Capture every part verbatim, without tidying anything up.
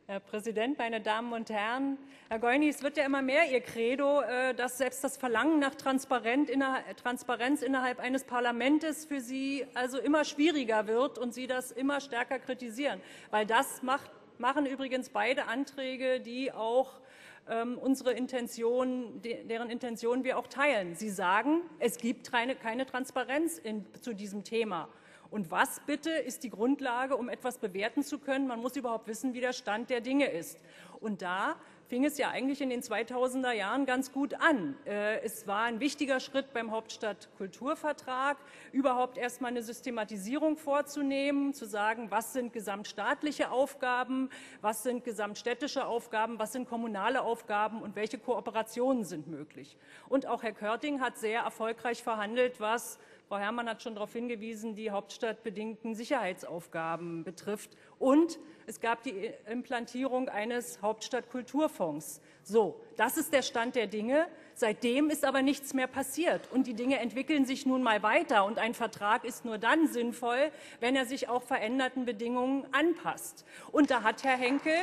Herr Präsident, meine Damen und Herren! Herr Goini, es wird ja immer mehr Ihr Credo, dass selbst das Verlangen nach Transparenz innerhalb eines Parlaments für Sie also immer schwieriger wird und Sie das immer stärker kritisieren. Weil das macht, machen übrigens beide Anträge, die auch ähm, unsere Intention, deren Intention wir auch teilen. Sie sagen, es gibt keine, keine Transparenz in, zu diesem Thema. Und was bitte ist die Grundlage, um etwas bewerten zu können? Man muss überhaupt wissen, wie der Stand der Dinge ist. Und da fing es ja eigentlich in den zweitausender Jahren ganz gut an. Es war ein wichtiger Schritt beim Hauptstadtkulturvertrag, überhaupt erst mal eine Systematisierung vorzunehmen, zu sagen, was sind gesamtstaatliche Aufgaben, was sind gesamtstädtische Aufgaben, was sind kommunale Aufgaben und welche Kooperationen sind möglich. Und auch Herr Körting hat sehr erfolgreich verhandelt, was Frau Herrmann hat schon darauf hingewiesen, die hauptstadtbedingten Sicherheitsaufgaben betrifft. Und es gab die Implantierung eines Hauptstadtkulturfonds. So, das ist der Stand der Dinge. Seitdem ist aber nichts mehr passiert. Und die Dinge entwickeln sich nun mal weiter. Und ein Vertrag ist nur dann sinnvoll, wenn er sich auch veränderten Bedingungen anpasst. Und da hat Herr Henkel,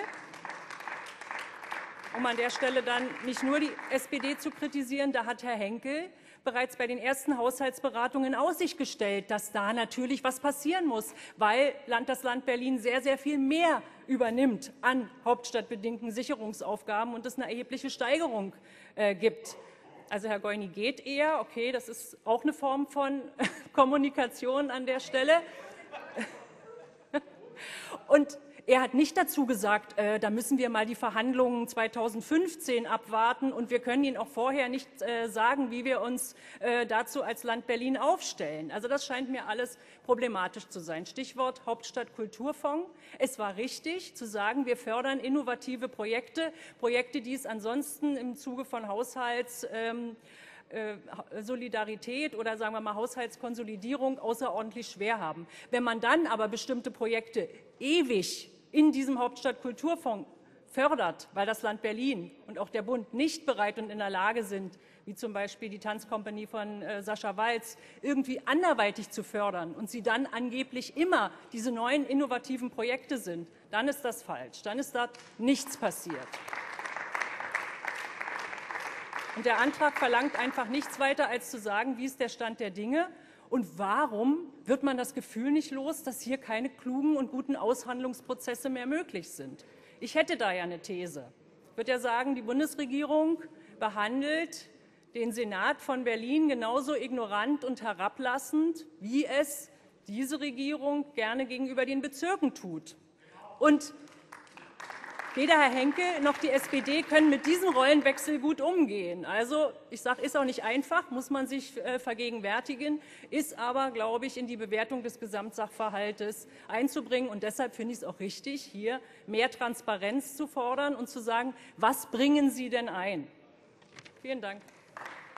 um an der Stelle dann nicht nur die S P D zu kritisieren, da hat Herr Henkel bereits bei den ersten Haushaltsberatungen in Aussicht gestellt, dass da natürlich was passieren muss, weil das Land Berlin sehr, sehr viel mehr übernimmt an hauptstadtbedingten Sicherungsaufgaben und es eine erhebliche Steigerung äh, gibt. Also Herr Goini geht eher, okay, das ist auch eine Form von Kommunikation an der Stelle. Und er hat nicht dazu gesagt, äh, da müssen wir mal die Verhandlungen zweitausendfünfzehn abwarten und wir können Ihnen auch vorher nicht äh, sagen, wie wir uns äh, dazu als Land Berlin aufstellen. Also das scheint mir alles problematisch zu sein. Stichwort Hauptstadtkulturfonds. Es war richtig zu sagen, wir fördern innovative Projekte, Projekte, die es ansonsten im Zuge von Haushalts ähm, Solidarität oder sagen wir mal Haushaltskonsolidierung außerordentlich schwer haben. Wenn man dann aber bestimmte Projekte ewig in diesem Hauptstadtkulturfonds fördert, weil das Land Berlin und auch der Bund nicht bereit und in der Lage sind, wie zum Beispiel die Tanzkompanie von äh, Sascha Walz, irgendwie anderweitig zu fördern und sie dann angeblich immer diese neuen innovativen Projekte sind, dann ist das falsch. Dann ist da nichts passiert. Und der Antrag verlangt einfach nichts weiter, als zu sagen, wie ist der Stand der Dinge und warum wird man das Gefühl nicht los, dass hier keine klugen und guten Aushandlungsprozesse mehr möglich sind. Ich hätte da ja eine These. Ich würde ja sagen, die Bundesregierung behandelt den Senat von Berlin genauso ignorant und herablassend, wie es diese Regierung gerne gegenüber den Bezirken tut. Und weder Herr Henkel noch die S P D können mit diesem Rollenwechsel gut umgehen. Also ich sage, ist auch nicht einfach, muss man sich äh, vergegenwärtigen, ist aber, glaube ich, in die Bewertung des Gesamtsachverhaltes einzubringen. Und deshalb finde ich es auch richtig, hier mehr Transparenz zu fordern und zu sagen, was bringen Sie denn ein? Vielen Dank.